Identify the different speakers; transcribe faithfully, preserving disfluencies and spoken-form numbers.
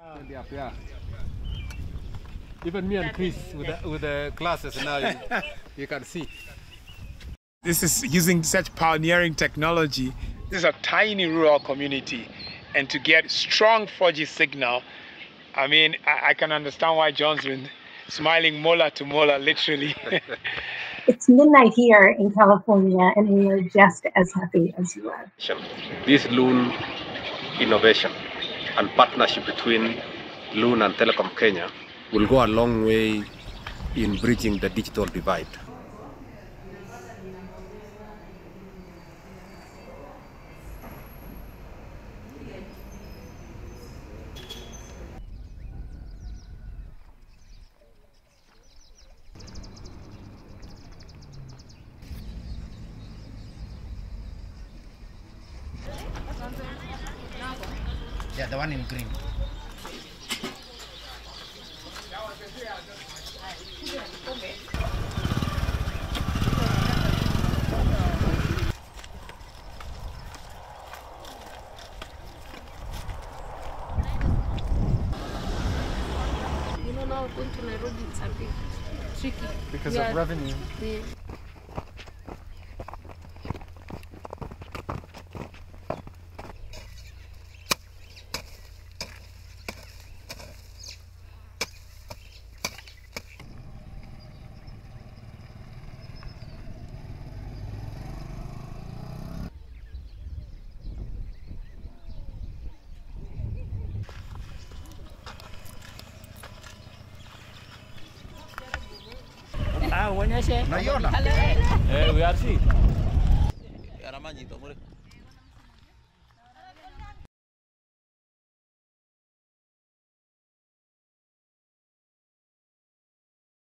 Speaker 1: Yeah. Even me and Chris with the, with the glasses now, you, you can see.
Speaker 2: This is using such pioneering technology. This is a tiny rural community, and to get strong four G signal, I mean, I, I can understand why John's been smiling molar to molar, literally.
Speaker 3: It's midnight here in California, and we are just as happy as you are.
Speaker 1: This Loon innovation and partnership between Loon and Telecom Kenya will go a long way in bridging the digital divide.
Speaker 4: Yeah, the one in green.
Speaker 5: You know, now going to Nairobi, it's a bit tricky.
Speaker 2: Because of revenue.
Speaker 5: The
Speaker 4: Ah, uonyeshe.
Speaker 1: Eh, we are see.